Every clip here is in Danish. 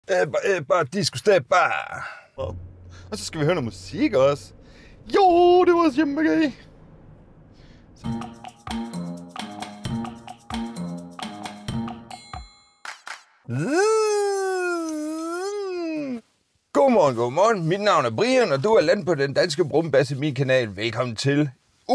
Bare disco step, bare. Og så skal vi høre noget musik også. Jo, det var vores hjemmebagage. Godmorgen. Mit navn er Brian, og du er landet på den danske brumbasse min kanal. Velkommen til.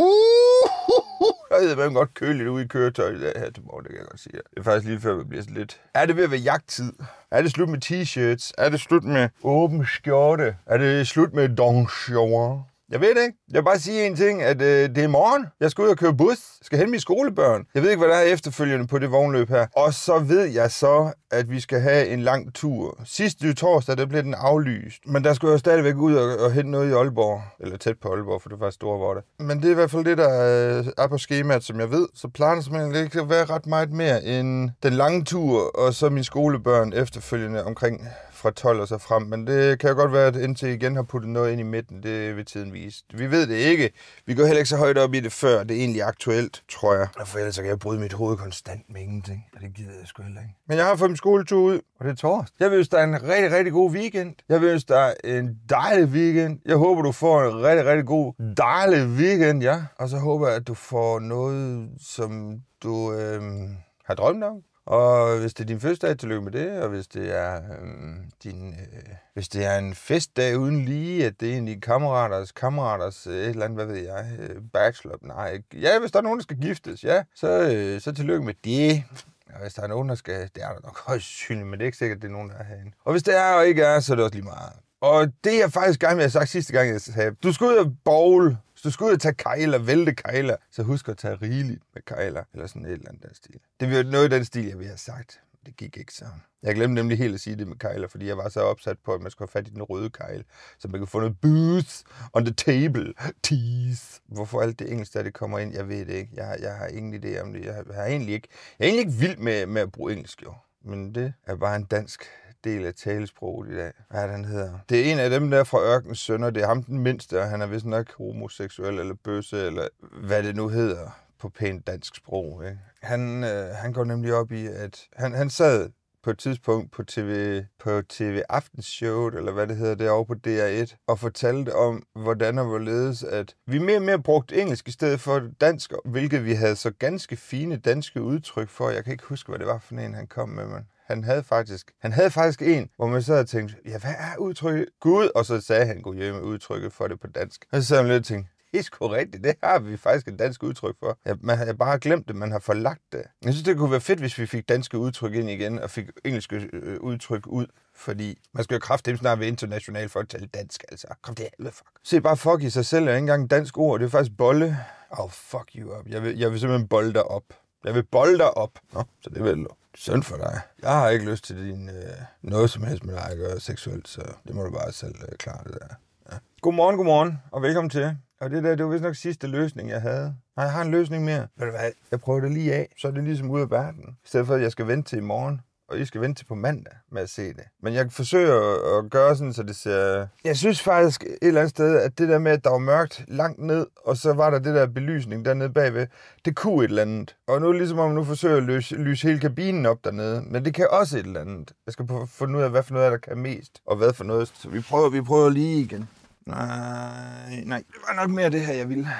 Jeg ved godt køligt ude i køretøjet i dag her til morgen, det kan jeg godt sige. Det er faktisk lige før, vi bliver lidt. Er det ved at være jagttid? Er det slut med t-shirts? Er det slut med åben skjorte? Er det slut med donchon? Jeg ved det ikke. Jeg vil bare sige en ting, at det er morgen. Jeg skal ud og køre bus. Jeg skal hente mine skolebørn. Jeg ved ikke, hvad der er efterfølgende på det vognløb her. Og så ved jeg så, at vi skal have en lang tur. Sidste torsdag, der blev den aflyst. Men der skulle jeg stadigvæk ud og hente noget i Aalborg. Eller tæt på Aalborg, for det var Storvorte. Men det er i hvert fald det, der er på skemaet, som jeg ved. Så planer simpelthen ikke at være ret meget mere end den lange tur, og så mine skolebørn efterfølgende omkring fra 12 og så frem. Men det kan jo godt være, at indtil igen har puttet noget ind i midten. Det vil tiden vise. Vi ved det ikke. Vi går heller ikke så højt op i det, før det er egentlig aktuelt, tror jeg. For ellers kan jeg bryde mit hoved konstant med ingenting. Og det gider jeg sgu heller ikke. Men jeg har fået min skoletur ud, og det er torsdag. Jeg vil ønske dig en rigtig, rigtig god weekend. Jeg vil ønske dig en dejlig weekend. Jeg håber, du får en rigtig, rigtig god, dejlig weekend, ja. Og så håber jeg, at du får noget, som du har drømt om. Og hvis det er din fødselsdag, tillykke med det, og hvis det er hvis det er en festdag uden lige, at det er en af kammeraters et eller andet, hvad ved jeg, bachelor, nej, ja, hvis der er nogen, der skal giftes, ja, så tillykke med det. Og hvis der er nogen, der skal, det er der nok højst synligt, men det er ikke sikkert, at det er nogen, der er herinde. Og hvis det er og ikke er, så er det også lige meget. Og det jeg faktisk gerne vil have sagt sidste gang, jeg sagde, du skal ud og bowl. Hvis du skal ud og tage kejler, vælte kejler, så husk at tage rigeligt med kejler, eller sådan et eller andet den stil. Det var noget af den stil, jeg ville have sagt. Det gik ikke så. Jeg glemte nemlig helt at sige det med kejler, fordi jeg var så opsat på, at man skulle have fat i den røde kejl, så man kunne få noget booze on the table. Tease. Hvorfor alt det engelsk, der det kommer ind, jeg ved det ikke. Jeg har ingen idé om det. Jeg er egentlig ikke vild med at bruge engelsk, jo. Men det er bare en dansk del af talesproget i dag. Hvad er det, han hedder? Det er en af dem der fra Ørkenens Sønner. Det er ham den mindste, og han er vist nok homoseksuel eller bøsse, eller hvad det nu hedder på pænt dansk sprog. Ikke? Han går nemlig op i, at han sad på et tidspunkt på TV Aftenshowet, eller hvad det hedder, derovre på DR1, og fortalte om, hvordan og hvorledes, at vi mere og mere brugte engelsk i stedet for dansk, hvilket vi havde så ganske fine danske udtryk for. Jeg kan ikke huske, hvad det var for en, han kom med, men han havde faktisk en, hvor man sad og tænkte, ja, hvad er udtrykket? Gud, og så sagde han gud hjemme udtrykket for det på dansk. Og så sad man lidt og tænkte, det er sgu rigtigt, det har vi faktisk et dansk udtryk for. Ja, man har bare glemt det, man har forlagt det. Jeg synes, det kunne være fedt, hvis vi fik danske udtryk ind igen, og fik engelske udtryk ud. Fordi man skal jo kraftedeme snart være international for at tale dansk, altså. Kom det helvede, fuck. Se bare fuck i sig selv, er ikke engang et dansk ord, det er faktisk bolle. Fuck you up. Jeg vil simpelthen bolde dig op. Jeg vil bolde dig op. Nå, så det er vel synd for dig. Jeg har ikke lyst til din noget som helst med dig at gøre seksuelt, så det må du bare selv klare det der. Ja. Godmorgen, og velkommen til. Og det var vist nok sidste løsning, jeg havde. Nej, jeg har en løsning mere. Ved du hvad? Jeg prøver det lige af, så er det ligesom ude af verden. I stedet for, at jeg skal vente til i morgen, og I skal vente til på mandag med at se det. Men jeg forsøger at gøre sådan, så det ser. Jeg synes faktisk et eller andet sted, at det der med, at der var mørkt langt ned, og så var der det der belysning dernede bagved, det kunne et eller andet. Og nu ligesom om nu forsøger at lyse hele kabinen op dernede, men det kan også et eller andet. Jeg skal finde ud af, hvad for noget der kan mest, og hvad for noget. Så vi prøver lige igen. Nej, det var nok mere det her, jeg ville.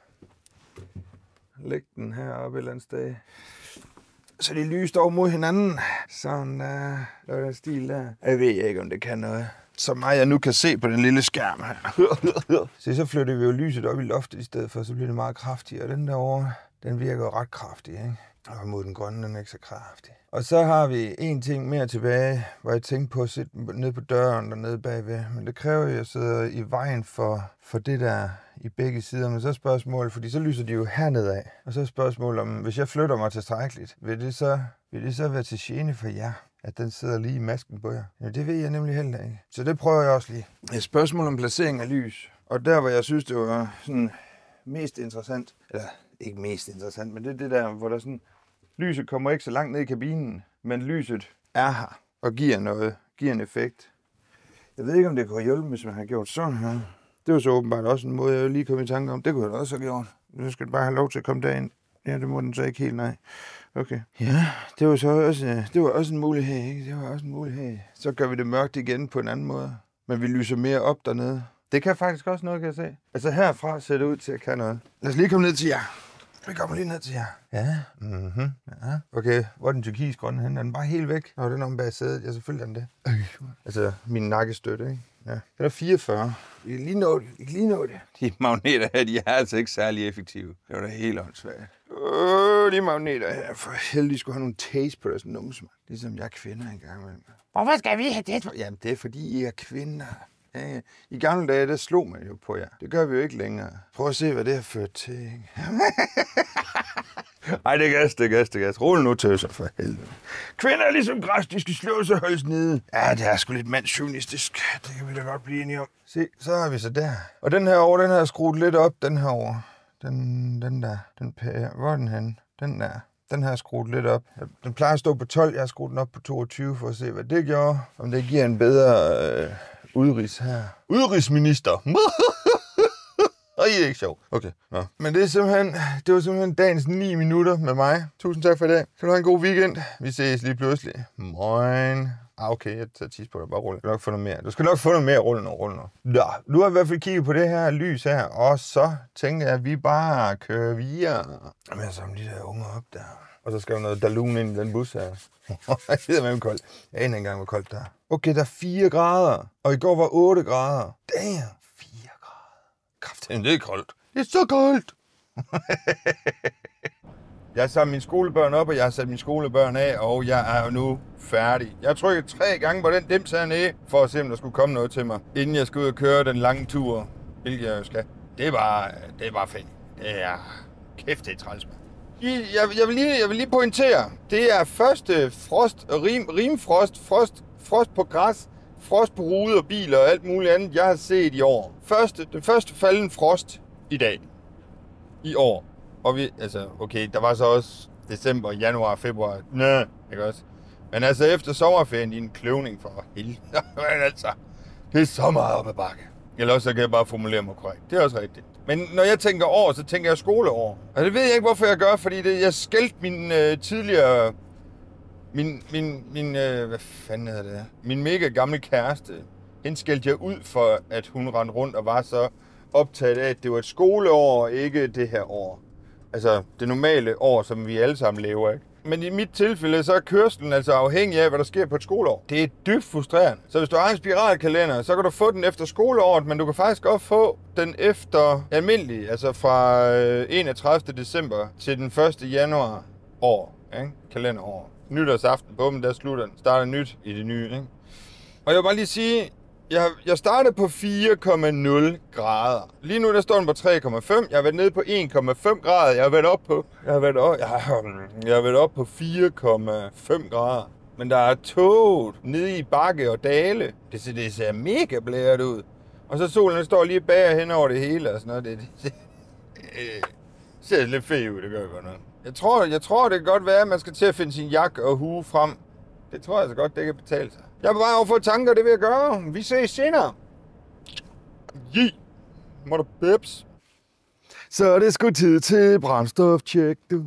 Læg den heroppe et eller andet sted. Så det lyst over mod hinanden. Sådan der. Der er den stil der. Jeg ved ikke, om det kan noget. Så meget jeg nu kan se på den lille skærm her. Så flytter vi jo lyset op i loftet i stedet for, så bliver det meget kraftigere. Og den derovre, den virker jo ret kraftig, ikke? Og mod den grønne, den er ikke så kraftig. Og så har vi en ting mere tilbage, hvor jeg tænkte på at sætte ned på døren dernede bagved. Men det kræver, at jeg sidder i vejen for det der i begge sider. Men så er spørgsmålet, fordi så lyser de jo hernede af. Og så er spørgsmålet om, hvis jeg flytter mig tilstrækkeligt, vil det så være til gene for jer, at den sidder lige i masken på jer? Ja, det ved jeg nemlig heller ikke. Så det prøver jeg også lige. Et spørgsmål om placering af lys. Og der, hvor jeg synes, det var sådan mest interessant, eller ikke mest interessant, men det der, hvor der sådan, lyset kommer ikke så langt ned i kabinen, men lyset er her og giver en effekt. Jeg ved ikke, om det kunne hjælpe, hvis man har gjort sådan her. Det var så åbenbart også en måde, jeg lige kom i tanke om. Det kunne jeg da også have gjort. Nu skal det bare have lov til at komme derind. Ja, det må den så ikke helt, nej. Okay. Ja, det var så også, det var også en mulighed, ikke? Det var også en mulighed. Så gør vi det mørkt igen på en anden måde. Men vi lyser mere op dernede. Det kan faktisk også noget, kan jeg se. Altså herfra ser det ud til at kan noget. Lad os lige komme ned til jer. Vi kommer lige ned til jer. Ja. Ja. Okay, hvor er den turkisgrønne henne? Er den bare helt væk? Nå, den om bag sædet. Ja, selvfølgelig er den det. Altså, min nakkestøtte, ikke? Ja. Den er 44. Vi kan lige nå det. Vi kan lige nå det. De magneter her, de er altså ikke særlig effektive. Det var da helt åndssvagt. De magneter her. For helvede, de skulle have nogle taste på deres numse. Ligesom jeg kvinder engang imellem. Hvorfor skal vi have det? Jamen, det er fordi, I er kvinder. Ja. I gamle dage, der slog man jo på jer. Det gør vi jo ikke længere. Prøv at se, hvad det har ført til, ikke? Ej, det er gas. Rul nu tøser for helvede. Kvinder er ligesom græs, de skal slå sig holdes nede. Ja, det er sgu lidt mandsjunistisk. Det kan vi da godt blive enige om. Se, så er vi så der. Og den her over, den har skruet lidt op, den her over. Den der, den pære. Hvor er den henne? Den der. Den har skruet lidt op. Den plejer at stå på 12, jeg har skruet den op på 22 for at se, hvad det gjorde. Om det giver en bedre udrigs her. Udrigsminister. Og I er ikke sjov. Okay, nå. Men det var simpelthen dagens 9 minutter med mig. Tusind tak for i dag. Kan du have en god weekend. Vi ses lige pludselig. Moin. Okay, jeg tager tis på dig. Bare rulle. Du skal nok få noget mere. Rulle nu. Nå, nu har jeg i hvert fald kigget på det her lys her. Og så tænker jeg, at vi bare kører videre. Jamen, jeg samler de der unge op der. Og så skal der noget dalun ind i den bus her. Det er med koldt. Jeg aner ikke engang, hvor koldt der er. Okay, der er 4 grader. Og i går var 8 grader. Damn. 4 grader. Kraften, det er koldt. Det er så koldt. Jeg har samlet mine skolebørn op, og jeg har sat mine skolebørn af, og jeg er jo nu færdig. Jeg har trykket 3 gange på den dims hernede, for at se, om der skulle komme noget til mig, inden jeg skal ud og køre den lange tur, hvilket jeg jo skal. Det er bare fedt. Det er kæft, det er træls, mand. Jeg vil lige pointere, det er første frost, rimfrost, frost på græs, frost på ruder og biler og alt muligt andet, jeg har set i år. Den første falden frost i dag. I år. Og okay, der var så også december, januar, februar, ikke også? Men altså efter sommerferien i en kløvning for helvede, men altså, det er så meget op ad bakke. Eller også så kan jeg bare formulere mig korrekt. Det er også rigtigt. Men når jeg tænker år, så tænker jeg skoleår. Og det ved jeg ikke, hvorfor jeg gør, fordi jeg skældte min tidligere... hvad fanden hedder det? Min mega gamle kæreste. Hende skældte jeg ud for, at hun rendte rundt og var så optaget af, at det var et skoleår, og ikke det her år. Altså det normale år, som vi alle sammen lever, ikke? Men i mit tilfælde, så er kørslen altså afhængig af, hvad der sker på et skoleår. Det er dybt frustrerende. Så hvis du har en spiralkalender, så kan du få den efter skoleåret, men du kan faktisk også få den efter almindelig, altså fra 31. december til den 1. januar år, ikke? Kalenderår. Nytårsaften på dem, der slutter den. Starter nyt i det nye, ikke? Og jeg vil bare lige sige, jeg startede på 4,0 grader. Lige nu der står den på 3,5. Jeg har været nede på 1,5 grader. Jeg har været op på 4,5 grader. Men der er tog nede i bakke og dale. Det ser mega blæret ud. Og så solen står lige bag hen over det hele og sådan noget. Det ser lidt fedt ud, det gør godt nok. Jeg tror det kan godt være, at man skal til at finde sin jakke og hue frem. Det tror jeg så godt, det kan betale sig. Jeg er på vej over for tanker, det vil jeg gøre. Vi ses senere. Mother bips. Så er det sgu tid til brændstofcheck, du.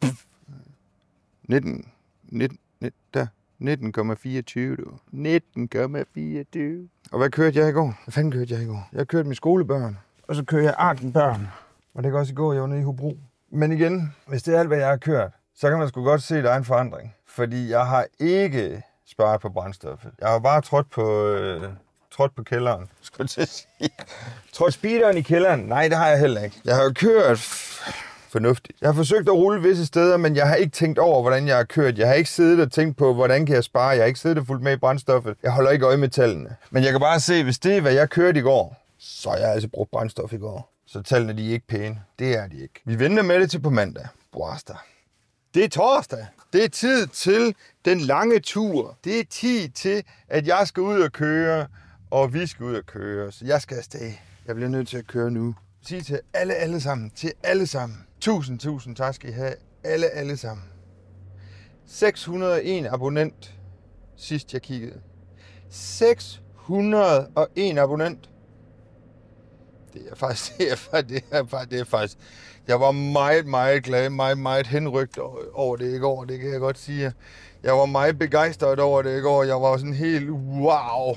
19,24, du. 19,24. Og hvad kørte jeg i går? Hvad fanden kørte jeg i går? Jeg kørte mine skolebørn. Og så kører jeg Ardenbørn. Og det kan også i går, jeg var nede i Hobro. Men igen, hvis det er alt, hvad jeg har kørt, så kan man sgu godt se, der er en forandring. Fordi jeg har ikke sparet på brændstoffet. Jeg har bare trådt på kælderen. Trådt speederen i kælderen? Nej, det har jeg heller ikke. Jeg har jo kørt fornuftigt. Jeg har forsøgt at rulle visse steder, men jeg har ikke tænkt over, hvordan jeg har kørt. Jeg har ikke siddet og tænkt på, hvordan kan jeg spare. Jeg har ikke siddet og fulgt med i brændstoffet. Jeg holder ikke øje med tallene. Men jeg kan bare se, hvis det er, hvad jeg kørte i går, så har jeg altså brugt brændstof i går. Så tallene, de er ikke pæne. Det er de ikke. Vi venter med det til på mandag. Boasta. Det er torsdag. Det er tid til den lange tur. Det er tid til, at jeg skal ud og køre, og vi skal ud og køre. Så jeg skal afsted. Jeg bliver nødt til at køre nu. Sig til alle sammen. Til alle sammen. Tusind tak skal I have. Alle sammen. 601 abonnent, sidst jeg kiggede. 601 abonnent. Jeg var meget, meget glad, meget, meget henrygt over det i går, det kan jeg godt sige. Jeg var meget begejstret over det i går. Jeg var sådan helt wow.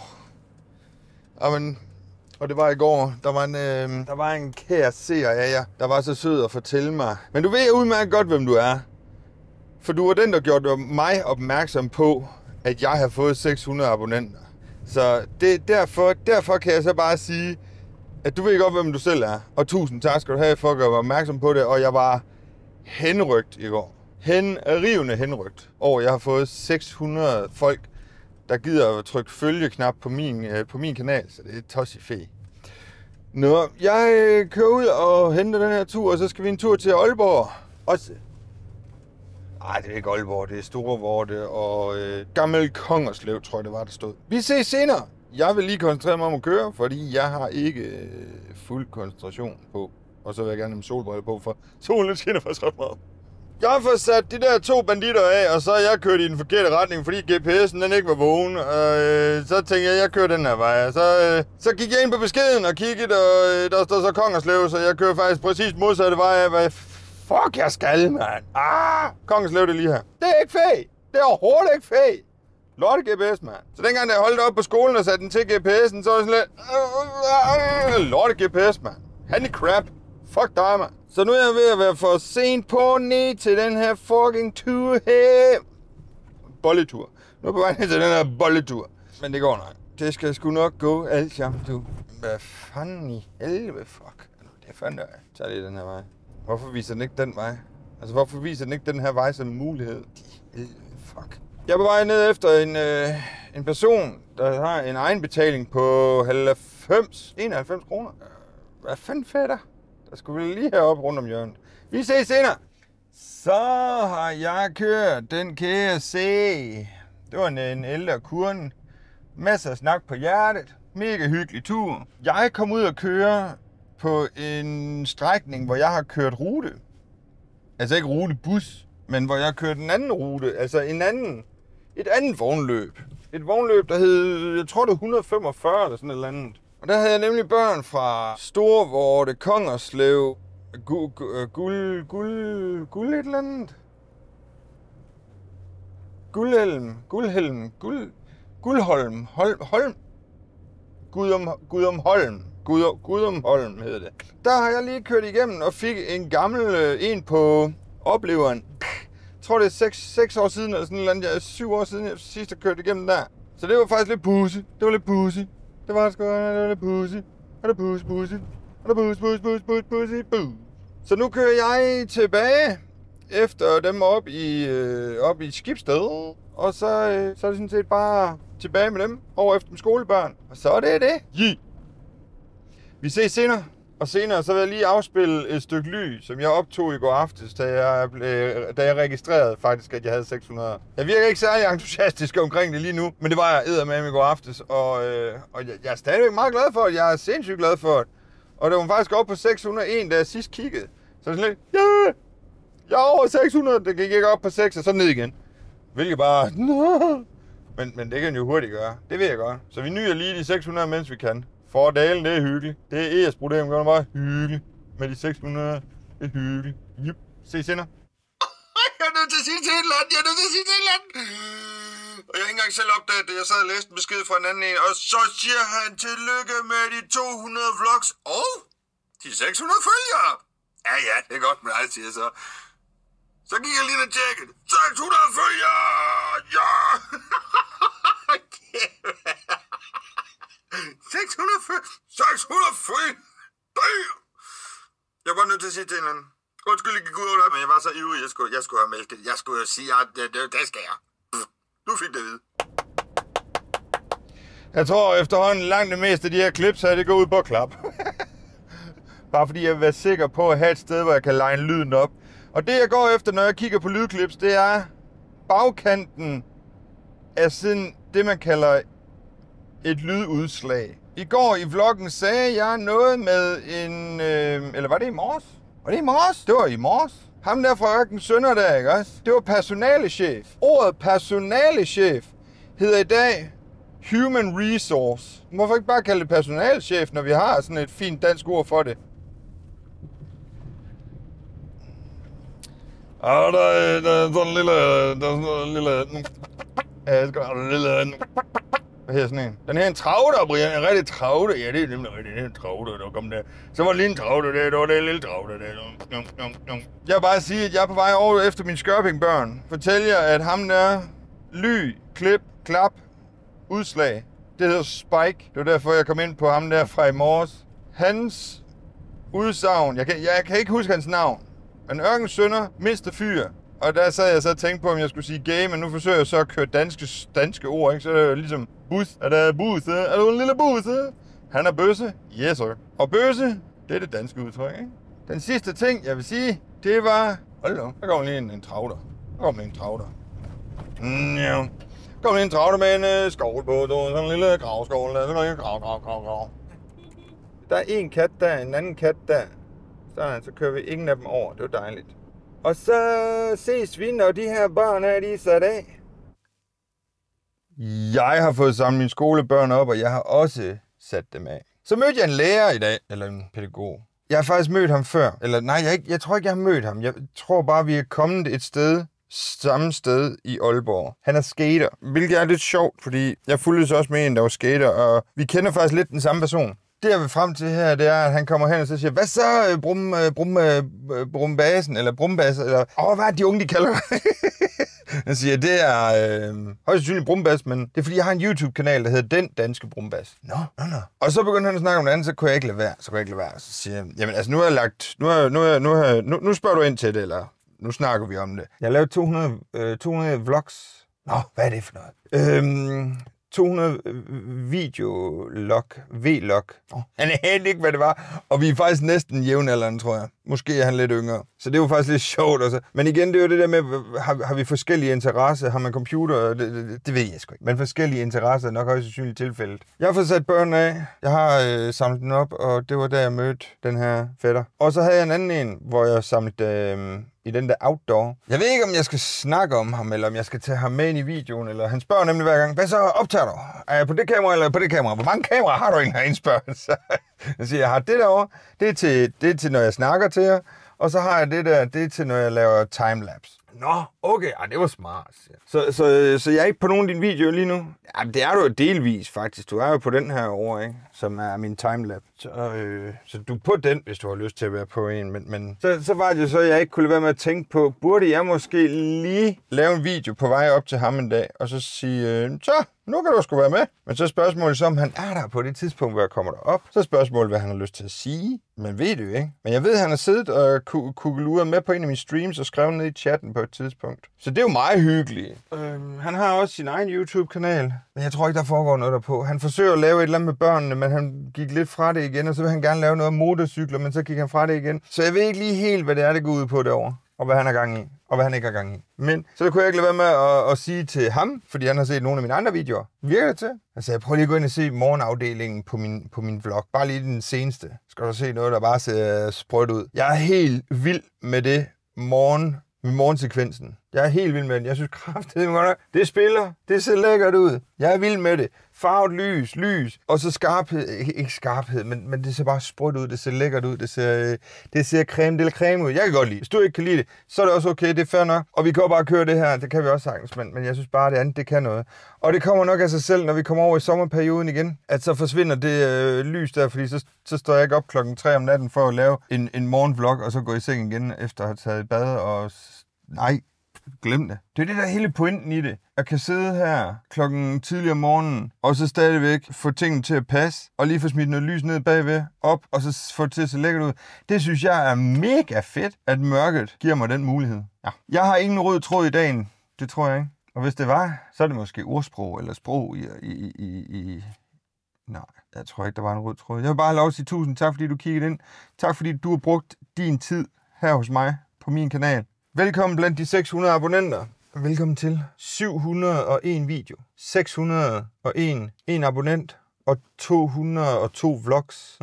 Amen. Og det var i går, der var en kær seer af jer, der var så sød at fortælle mig. Men du ved udmærket godt, hvem du er. For du var den, der gjorde mig opmærksom på, at jeg har fået 600 abonnenter. Så derfor kan jeg så bare sige, at du ved godt, hvem du selv er. Og 1000 tak skal du have for at gøre mig opmærksom på det. Og jeg var henrygt i går. Rivende henrygt over, at jeg har fået 600 folk, der gider at trykke følgeknap på min kanal. Så det er tossifæ. Nå, jeg kører ud og henter den her tur, og så skal vi en tur til Aalborg. Også. Nej, det er ikke Aalborg, det er Storevorte og Gammel Kongerslev, tror jeg det var, der stod. Vi ses senere. Jeg vil lige koncentrere mig om at køre, fordi jeg har ikke fuld koncentration på. Og så vil jeg gerne have en solbrille på, for solen skinner faktisk ret meget. Jeg har fået sat de der 2 banditter af, og så har jeg kørt i den forkerte retning, fordi GPS'en den ikke var vågen. Og så tænkte jeg kører den her vej. Så gik jeg ind på beskeden og kiggede, og der stod så Kongerslev, så jeg kører faktisk præcis modsatte vej af, hvad fuck jeg skal, mand. Kongerslev det lige her. Det er ikke fæ. Det er overhovedet ikke fæ. Lorte GPS, mand. Så dengang da jeg holdt op på skolen og satte den til GPS'en, så var det sådan lidt lorte GPS, mand. Handicrap. Fuck dig, mand. Så nu er jeg ved at være for sent på ned til den her fucking tur her. Bolletur. Nu er jeg på vej ned til den her bolletur. Men det går nok. Det skal sgu nok gå alt sammen, du. Hvad fanden i helvede, fuck. Det er fanden der. Tag lige den her vej. Hvorfor viser den ikke den vej? Altså, hvorfor viser den ikke den her vej som en mulighed? Fuck. Jeg er på vej ned efter en person, der har en egenbetaling på 91 kroner. Hvad fanden fætter? Der skulle vi lige heroppe rundt om hjørnet. Vi ses senere. Så har jeg kørt den kære C. Det var en ældre kurven. Masser af snak på hjertet. Mega hyggelig tur. Jeg kom ud og køre på en strækning, hvor jeg har kørt rute. Altså ikke rutebus, men hvor jeg har kørt en anden rute. Altså et andet vognløb. Et vognløb, der hed, jeg tror det var 145 eller sådan et eller andet. Og der havde jeg nemlig børn fra Storevorte, Kongerslev, guld et eller andet. Guldholm, Gudumholm hedder det. Der har jeg lige kørt igennem og fik en gammel en på opleveren. Jeg tror det er 6 år siden eller sådan et eller andet. 7 år siden jeg sidst har kørt igennem der. Så det var faktisk lidt pussy. Det var lidt pussy. Det var sgu lidt pussy. Og det pussy. Og det pussy. Så nu kører jeg tilbage efter dem op i Skibsted. Og så er det sådan set bare tilbage med dem over efter skolebørn. Og så er det det. Yeah. Vi ses senere. Og senere så vil jeg lige afspille et stykke lyd, som jeg optog i går aftes, da jeg registrerede faktisk, at jeg havde 600. Jeg virker ikke særlig entusiastisk omkring det lige nu, men det var jeg eddermame i går aftes. Og jeg er stadigvæk meget glad for det. Jeg er sindssygt glad for det. Og det var faktisk oppe på 601, da jeg sidst kiggede. Så sådan lidt, ja, jeg er over 600, det gik ikke op på 6, og så ned igen. Hvilket bare, men det kan jo hurtigt gøre. Det ved jeg godt. Så vi nyder lige de 600, mens vi kan. Fordalen, det er hyggeligt. Det er ES-problem, det er bare hyggeligt. Med de 600, det er hyggeligt. Yep. Se senere. Jeg er nødt til at sige til et eller andet. Og jeg har ikke engang selv opdaget det. Jeg sad og læste en besked fra en anden en. Og så siger han tillykke med de 200 vlogs. Og de 600 følgere. Ja, det er godt med dig, siger så. Så gik jeg lige og tjekkede. 600 følgere! Ja! 600 følge! Jeg var nødt til at sige til en eller anden. Undskyld, jeg gik ud over det, men jeg var så ivrig, jeg skulle have meldt det. Jeg skulle sige, at det skal jeg. Du fik det at vide. Jeg tror efterhånden langt det meste af de her clips her, det går ud på at klappe. Bare fordi jeg vil være sikker på at have et sted, hvor jeg kan line lyden op. Og det jeg går efter, når jeg kigger på lydklips, det er bagkanten af sådan det, man kalder et lydudslag. I går i vloggen sagde jeg noget med en... eller var det i morges? Var det i morges? Det var i morges. Ham der fra Ørken Sønder der, ikke også? Det var personalechef. Ordet personalechef hedder i dag Human resource. Hvorfor ikke bare kalde det personalchef, når vi har sådan et fint dansk ord for det? Og der er sådan en lille... Ja, jeg skal have en lille... Hvad hedder sådan en? Den her en travler, Brian. En rigtig travler. Ja, det er nemlig rigtig en travler, der kom der. Så var det lige en travler der, der var det en lille travler der. Jeg vil bare sige, at jeg er på vej over efter mine skørpingbørn. Fortæl jer, at ham der... Ly, klip, klap, udslag. Det hedder Spike. Det var derfor, jeg kom ind på ham der fra i morges. Hans udsagn. Jeg kan ikke huske hans navn. Men Ørkens Sønner, mindste fyr. Og der sad jeg så og tænkte på, om jeg skulle sige gay, men nu forsøger jeg så at køre danske ord, ikke? Så er det ligesom bus. Er der busse? Er du en lille busse? Han er bøsse. Yes, sir. Og bøsse, det er det danske udtryk, ikke? Den sidste ting, jeg vil sige, det var... Hold da, der kommer lige en travler. Der kommer en travler. Ja. Der kommer lige en travler med en skovl på. Sådan en lille gravskål. Der er en grav. Der er en kat der, en anden kat der. Så kører vi ingen af dem over. Det var dejligt. Og så ses vi, når de her børn er de sat af. Jeg har fået samlet mine skolebørn op, og jeg har også sat dem af. Så mødte jeg en lærer i dag, eller en pædagog. Jeg har faktisk mødt ham før. Eller nej, jeg tror ikke, jeg har mødt ham. Jeg tror bare, vi er kommet et sted, samme sted i Aalborg. Han er skater, hvilket er lidt sjovt, fordi jeg fulgtes også med en, der var skater, og vi kender faktisk lidt den samme person. Det jeg vil frem til her, det er, at han kommer hen og så siger, hvad så brumbassen, eller brumbass, eller, hvad er de unge, de kalder det? Han siger, det er højst sandsynligt brumbass, men det er fordi, jeg har en YouTube-kanal, der hedder Den Danske Brumbass. Nå. Og så begyndte han at snakke om det andet, så kunne jeg ikke lade være. Så siger jeg, jamen altså, nu har jeg lagt, nu spørger du ind til det, eller nu snakker vi om det. Jeg har lavet 200 vlogs. Nå, hvad er det for noget? 200 videolog, vlog. Han anede ikke, hvad det var. Og vi er faktisk næsten jævnaldrende, tror jeg. Måske er han lidt yngre. Så det var faktisk lidt sjovt også. Men igen, det er jo det der med, har vi forskellige interesser? Har man computer? Det ved jeg sgu ikke. Men forskellige interesser er nok højst sandsynligt tilfældet. Jeg har fået sat børn af. Jeg har samlet den op, og det var der, jeg mødte den her fætter. Og så havde jeg en anden en, hvor jeg samlede i den der outdoor. Jeg ved ikke, om jeg skal snakke om ham, eller om jeg skal tage ham med ind i videoen, eller han spørger nemlig hver gang, hvad så optager du? Er jeg på det kamera, eller på det kamera? Hvor mange kameraer har du egentlig herinde, spørger så. Jeg siger, jeg har det derovre, det er til, når jeg snakker til jer, og så har jeg det der, det er til, når jeg laver timelapse. Nå, okay, det var smart. Så jeg er ikke på nogen af dine videoer lige nu? Jamen, det er du jo delvis, faktisk. Du er jo på den her over, ikke? Som er min timelapse. Så du er på den, hvis du har lyst til at være på en. Men så var det jo så, at jeg ikke kunne lade være med at tænke på, burde jeg måske lige lave en video på vej op til ham en dag, og så sige, så, nu kan du sgu være med. Men så er spørgsmålet så, om han er der på det tidspunkt, hvor jeg kommer derop. Så er spørgsmålet, hvad han har lyst til at sige. Man ved det jo ikke. Men jeg ved, at han har siddet og kuglet med på en af mine streams og skrevet ned i chatten på et tidspunkt. Så det er jo meget hyggeligt. Han har også sin egen YouTube-kanal. Men jeg tror ikke, der foregår noget derpå. Han forsøger at lave et eller andet med børnene, men han gik lidt fra det igen, og så vil han gerne lave noget om motorcykler, men så gik han fra det igen. Så jeg ved ikke lige helt, hvad det er, det går ud på derovre, og hvad han har gang i, og hvad han ikke har gang i. Men så kunne jeg ikke lade være med at sige til ham, fordi han har set nogle af mine andre videoer. Virker det til? Altså, jeg prøver lige at gå ind og se morgenafdelingen på min vlog. Bare lige den seneste. Skal du se noget, der bare ser sprødt ud. Jeg er helt vild med det morgensekvensen. Jeg er helt vild med den. Jeg synes kraftedeme godt nok, det spiller. Det ser lækkert ud. Jeg er vild med det. Farvet lys. Og så skarphed. Ikke skarphed, men det ser bare sprødt ud. Det ser lækkert ud. Det ser creme ud. Jeg kan godt lide. Hvis du ikke kan lide det, så er det også okay. Det er fair nok. Og vi kan jo bare køre det her. Det kan vi også sagtens. Men jeg synes bare, det andet, det kan noget. Og det kommer nok af sig selv, når vi kommer over i sommerperioden igen. At så forsvinder det lys der, fordi så står jeg ikke op 3 om natten for at lave en morgenvlog, og så gå i seng igen efter at have taget bad og... Nej. Glem det. Det er det der hele pointen i det. At kan sidde her tidligere om morgenen, og så stadigvæk få tingene til at passe, og lige få smidt noget lys ned bagved, op, og så få det til at se lækkert ud. Det synes jeg er mega fedt, at mørket giver mig den mulighed. Ja. Jeg har ingen rød tråd i dagen. Det tror jeg ikke. Og hvis det var, så er det måske ordsprog eller sprog i... Nej, jeg tror ikke, der var en rød tråd. Jeg vil bare have lov at sige tusind tak, fordi du kiggede ind. Tak, fordi du har brugt din tid her hos mig på min kanal. Velkommen blandt de 600 abonnenter. Velkommen til 701 video, 601 abonnent og 202 vlogs.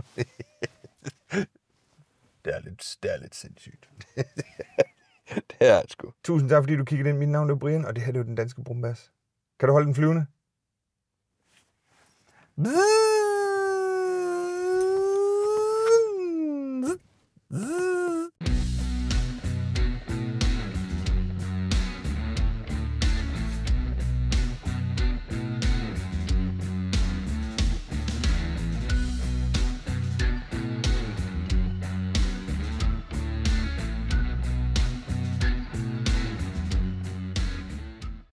Det er lidt sindssygt. Det er det sgu. Tusind tak, fordi du kiggede ind. Mit navn er Brian, og det her er jo Den Danske Brumbass. Kan du holde den flyvende? Bzzz.